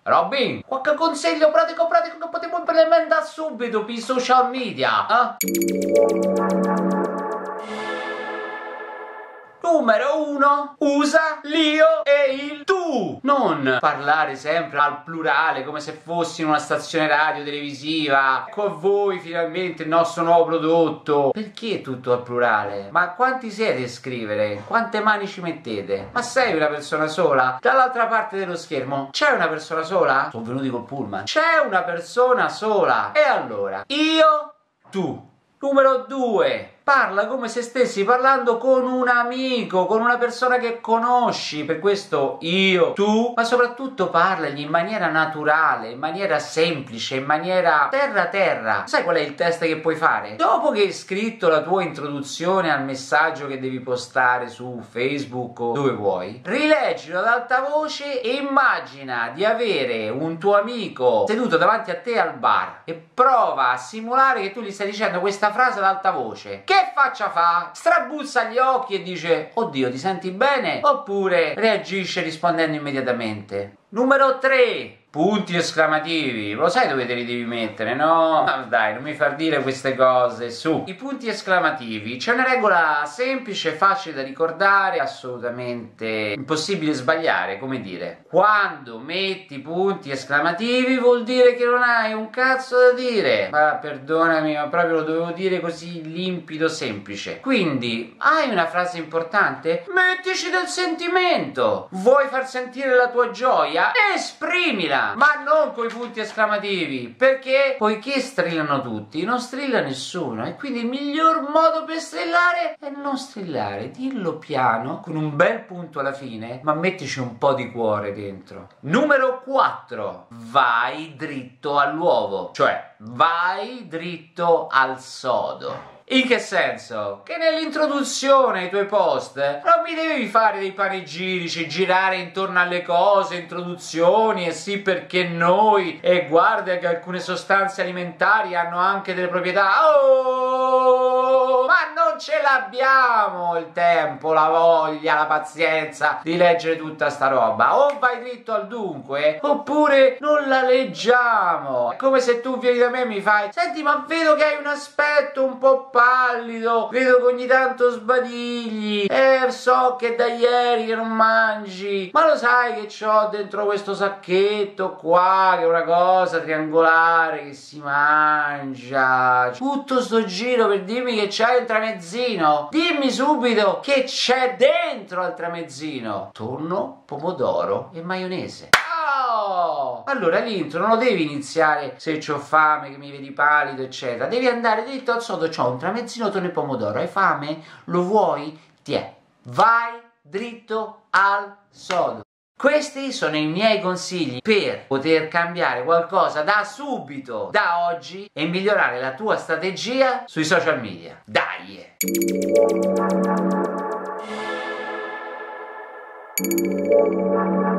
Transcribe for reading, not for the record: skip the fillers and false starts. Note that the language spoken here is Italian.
Robin, qualche consiglio pratico che potremmo implementare subito per i social media? Numero 1, usa l'io e il tu. Non parlare sempre al plurale come se fossi in una stazione radio televisiva. Ecco a voi finalmente il nostro nuovo prodotto. Perché tutto al plurale? Ma quanti siete a scrivere? Quante mani ci mettete? Ma sei una persona sola? Dall'altra parte dello schermo c'è una persona sola? Sono venuti col pullman. C'è una persona sola. E allora? Io, tu. Numero 2. Parla come se stessi parlando con un amico, con una persona che conosci, per questo io, tu, ma soprattutto parlagli in maniera naturale, in maniera semplice, in maniera terra. Sai qual è il test che puoi fare? Dopo che hai scritto la tua introduzione al messaggio che devi postare su Facebook o dove vuoi, rileggilo ad alta voce e immagina di avere un tuo amico seduto davanti a te al bar e prova a simulare che tu gli stai dicendo questa frase ad alta voce. Che faccia fa? Strabuzza gli occhi e dice oddio, ti senti bene? Oppure reagisce rispondendo immediatamente. Numero 3. Punti esclamativi. Lo sai dove te li devi mettere, no? Ma dai, non mi far dire queste cose, su. I punti esclamativi. C'è una regola semplice, facile da ricordare, assolutamente impossibile sbagliare, come dire. Quando metti punti esclamativi vuol dire che non hai un cazzo da dire. Ma perdonami, ma proprio lo dovevo dire così limpido, semplice. Quindi, hai una frase importante? Mettici del sentimento. Vuoi far sentire la tua gioia? Esprimila. Ma non coi punti esclamativi, perché poiché strillano tutti, non strilla nessuno, e quindi il miglior modo per strillare è non strillare, dillo piano con un bel punto alla fine, ma mettici un po' di cuore dentro. Numero 4. Vai dritto all'uovo, cioè vai dritto al sodo. In che senso? Che nell'introduzione ai tuoi post non mi devi fare dei panegirici, girare intorno alle cose, introduzioni e sì perché noi, e guarda che alcune sostanze alimentari hanno anche delle proprietà. Oh, ma non ce l'abbiamo il tempo, la voglia, la pazienza di leggere tutta sta roba. O vai dritto al dunque, oppure non la leggiamo. È come se tu vieni da me e mi fai: senti, ma vedo che hai un aspetto un po' pallido, vedo che ogni tanto sbadigli, so che da ieri che non mangi, ma lo sai che c'ho dentro questo sacchetto qua, che è una cosa triangolare che si mangia. Tutto sto giro per dirmi che c'hai il tramezzino. Dimmi subito che c'è dentro al tramezzino. Tonno, pomodoro e maionese. Allora l'intro non lo devi iniziare se c'ho fame, che mi vedi pallido eccetera, devi andare dritto al sodo. C'ho un tramezzino, tonno e pomodoro, hai fame? Lo vuoi? Tiè, vai dritto al sodo. Questi sono i miei consigli per poter cambiare qualcosa da subito, da oggi, e migliorare la tua strategia sui social media. Dai!